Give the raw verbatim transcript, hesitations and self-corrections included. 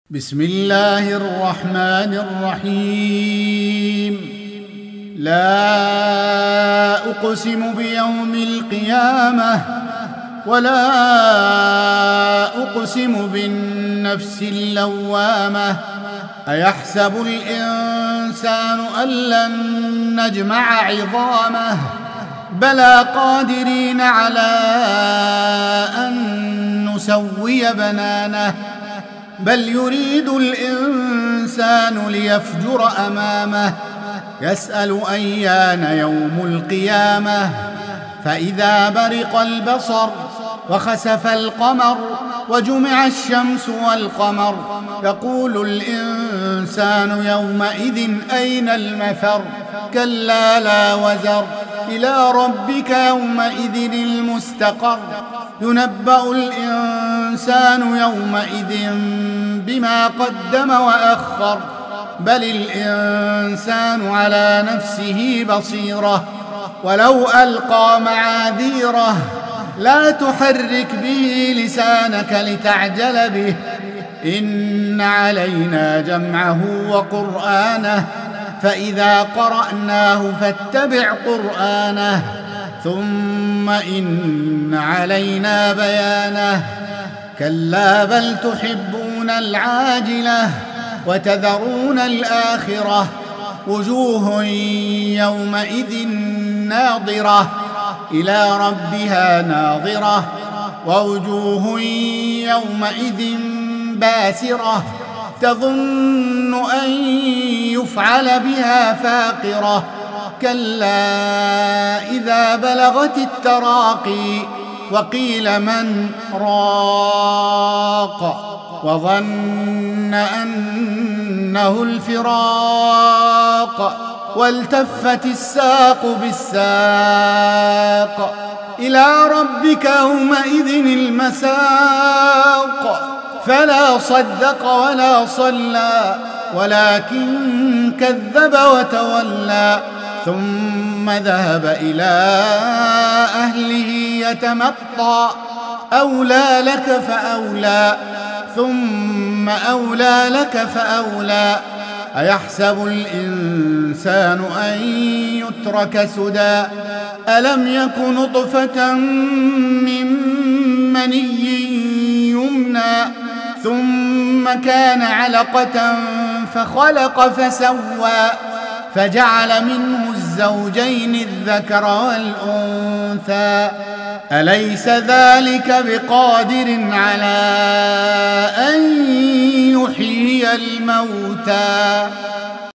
بسم الله الرحمن الرحيم. لا أقسم بيوم القيامة ولا أقسم بالنفس اللوامة. أيحسب الإنسان أن لن نجمع عظامه بلى قادرين على أن نسوي بنانه بل يريد الإنسان ليفجر أمامه يسأل أيان يوم القيامة. فإذا برق البصر وخسف القمر وجمع الشمس والقمر يقول الإنسان يومئذ أين المفر. كلا لا وزر إلى ربك يومئذ المستقر. ينبأ الإنسان يومئذ بما قدم وأخر بل الإنسان على نفسه بصيرة ولو ألقى معاذيره لا تحرك به لسانك لتعجل به إن علينا جمعه وقرآنه فإذا قرأناه فاتبع قرآنه ثم إن علينا بيانه. كلا بل تحبون العاجلة وتذرون الآخرة وجوه يومئذ ناظرة إلى ربها ناظرة ووجوه يومئذ باسرة تظن أن يفعل بها فاقرة. كلا إذا بلغت التراقي وقيل من راق وظن أنه الفراق والتفت الساق بالساق إلى ربك يومئذ المساق. فلا صدق ولا صلى ولكن كذب وتولى ثم ذهب إلى أهله يتمطى. أولى لك فأولى ثم أولى لك فأولى. أيحسب الإنسان أن يترك سدى ألم يك نطفة من مني يمنى ثم كان علقة فخلق فسوى فجعل منه الزوجين الذكر والأنثى. أليس ذلك بقادر على أن يحيي الموتى.